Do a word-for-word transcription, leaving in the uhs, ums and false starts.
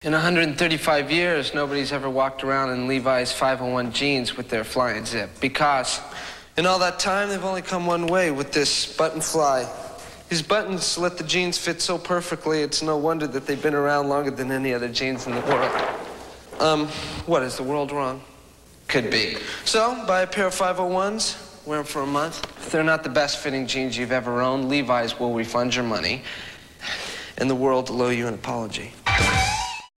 In one hundred thirty-five years, nobody's ever walked around in Levi's five oh one jeans with their flying zip, because in all that time, they've only come one way with this button fly. These buttons let the jeans fit so perfectly, it's no wonder that they've been around longer than any other jeans in the world. Um, what, is the world wrong? Could be. So, buy a pair of five oh ones, wear them for a month. If they're not the best fitting jeans you've ever owned, Levi's will refund your money, and the world will owe you an apology.